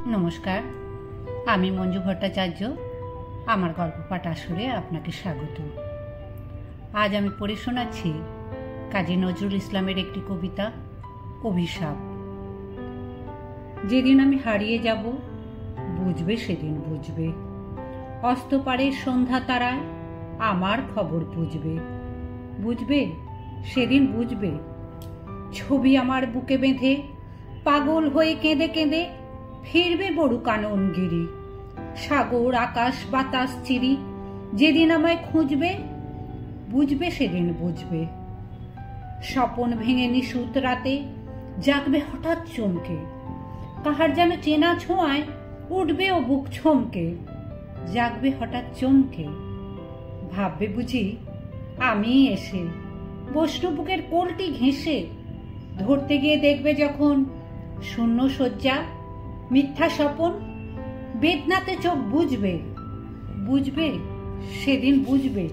নমস্কার, আমি মঞ্জু ভট্টাচার্য। আমার গল্প পাঠ আসরে আপনাকে স্বাগত। আজ আমি পড়ে শোনাচ্ছি কাজী নজরুল ইসলামের একটি কবিতা, অভিশাপ। যেদিন আমি হারিয়ে যাব, বুঝবে সেদিন বুঝবে। অস্তপারের সন্ধ্যা তারায় আমার খবর বুঝবে। বুঝবে সেদিন বুঝবে। ছবি আমার বুকে বেঁধে পাগল হয়ে কেঁদে কেঁদে ফিরবে বড়ু কাননগিরি। সাগর আকাশ বাতাস চিরি যেদিন আমায় খুঁজবে, বুঝবে সেদিন বুঝবে। স্বপন ভেঙে নিশুত রাতে জাগবে হঠাৎ চমকে, কাহার যেন চেনা ছোঁয়ায় উঠবে ও বুক ছমকে। জাগবে হঠাৎ চমকে, ভাববে বুঝি আমি এসে বৈষ্ণব বুকের কোলটি ঘেঁষে। ধরতে গিয়ে দেখবে যখন শূন্য শয্যা, মিথ্যা স্বপন, বেদনাতে চোখ বুঝবে। বুঝবে সেদিন বুঝবে।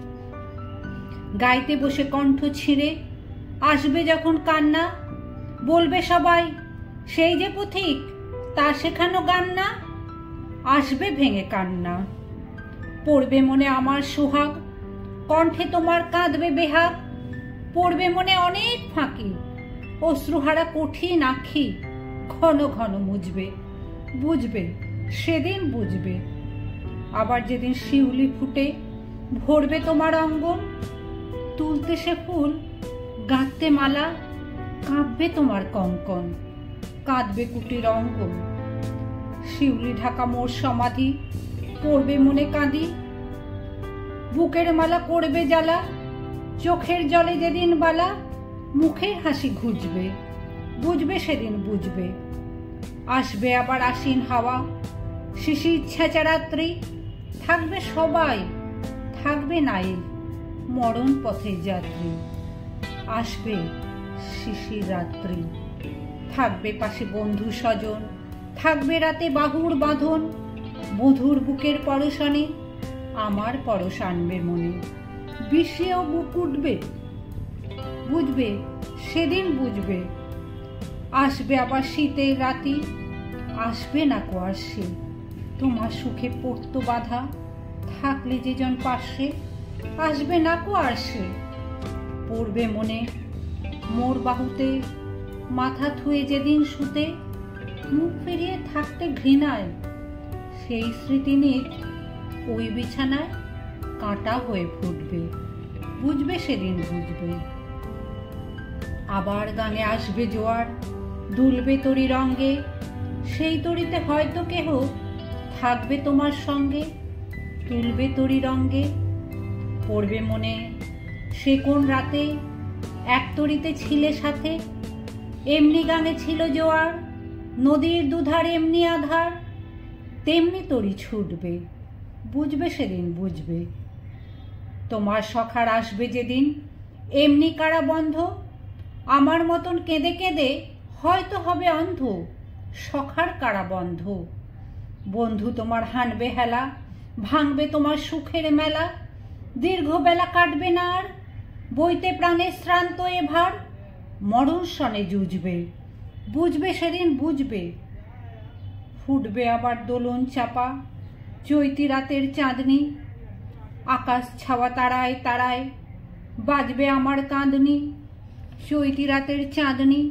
গাইতে বসে কণ্ঠ ছিঁড়ে আসবে যখন কান্না, বলবে সবাই সেই যে পথিক, তার শেখানো গান না। আসবে ভেঙে কান্না, পড়বে মনে আমার সোহাগ, কণ্ঠে তোমার কাঁদবে বেহাগ। পড়বে মনে অনেক ফাঁকি, অশ্রুহারা কঠিন আঁখি ঘন ঘন মুজবে। বুঝবে সেদিন বুঝবে। আবার যেদিন শিউলি ফুটে ভরবে তোমার অঙ্গন, তুলতে সে ফুল, গাঁথতে মালা, কাঁদবে তোমার কঙ্কন, কাঁদবে কুটির অঙ্গন। শিউলি ঢাকা মোর সমাধি, পড়বে মনে কাঁদি। বুকের মালা করবে জ্বালা, চোখের জলে যেদিন বালা, মুখের হাসি ঘুচবে। বুঝবে সেদিন বুঝবে। আসবে আবার আশ্বিন হাওয়া, শিশির ছেঁচা রাত্রি, থাকবে সবাই, থাকবে নাই মরণ পথের যাত্রী। আসবে শিশির রাত্রি, থাকবে পাশে বন্ধু স্বজন, থাকবে রাতে বাহুর বাঁধন। মধুর বুকের পরশানে আমার পরশ আনবে মনে, বিষেও বুক উঠবে। বুঝবে সেদিন বুঝবে। আসবে আবার শীতের রাতি, আসবে না কুয়াশে, তোমার সুখে পড়তো বাধা, থাকলে যে জন পাশে। আসবে না কুয়াশে, পড়বে মনে মোর বাহুতে, মাথা থুয়ে যেদিন শুতে, মুখ ফিরিয়ে থাকতে ঘৃণায়। সেই স্মৃতি নিয়ে ওই বিছানায় কাঁটা হয়ে ফুটবে। বুঝবে সেদিন বুঝবে। আবার গানে আসবে জোয়ার, দুলবে তরি রঙ্গে, সেই তরিতে হয়তো কেহ থাকবে তোমার সঙ্গে, তুলবে তরি রঙ্গে। পড়বে মনে সে কোন রাতে এক তরিতে ছিলে সাথে, এমনি গানে ছিল জোয়ার, নদীর দুধার এমনি আধার, তেমনি তরি ছুটবে। বুঝবে সেদিন বুঝবে। তোমার সখার আসবে যেদিন এমনি কারা বন্ধ, আমার মতন কেঁদে কেঁদে হয়তো হবে অন্ধ, সখার কারা বন্ধ। বন্ধু তোমার হানবে হেলা, ভাঙবে তোমার সুখের মেলা, দীর্ঘ বেলা কাটবে না আর, বইতে প্রাণে শ্রান্ত এ ভার, মরণ সনে জুঝবে। বুঝবে সেদিন বুঝবে। ফুটবে আবার দোলন চাপা, চৈতি রাতের চাঁদনি, আকাশ ছাওয়া তারায় তারায় বাজবে আমার কাঁদনি। চৈতি রাতের চাঁদনি,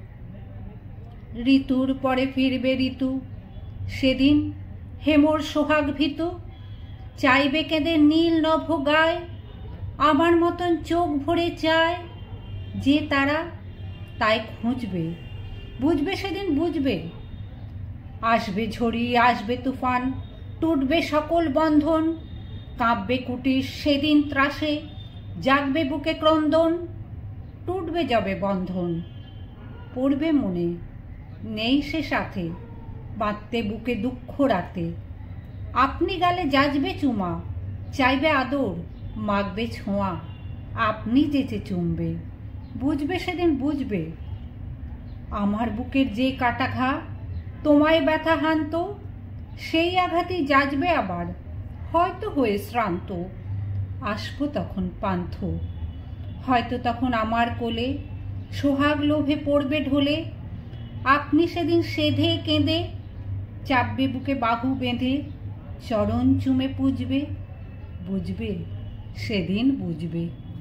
ঋতুর পরে ফিরবে ঋতু, সেদিন হেমর সোহাগ ভীতু, চাইবে কেঁদে নীল নভ গায়, আমার মতন চোখ ভরে চায় যে তারা, তাই খুঁজবে। বুঝবে সেদিন বুঝবে। আসবে ঝড়ি আসবে তুফান, টুটবে সকল বন্ধন, কাঁপবে কুটির সেদিন ত্রাসে, জাগবে বুকে ক্রন্দন। টুটবে যাবে বন্ধন, পড়বে মনে নেই সে সাথে, বাঁধতে বুকে দুঃখ রাতে। আপনি গালে যাজবে চুমা, চাইবে আদর, মাগবে ছোঁয়া, আপনি যেচে চুমবে। বুঝবে সেদিন বুঝবে। আমার বুকের যে কাটা ঘা তোমায় ব্যথা হানত, সেই আঘাতেই যাজবে আবার, হয়তো হয়ে শ্রান্ত। আসবো তখন পান্থ, হয়তো তখন আমার কোলে সোহাগ লোভে পড়বে ঢলে। আপনি সেদিন সেধে কেঁদে চাপবে বুকে বাহু বেঁধে, চরণ চুমে পুজবে, বুঝবে সেদিন বুঝবে।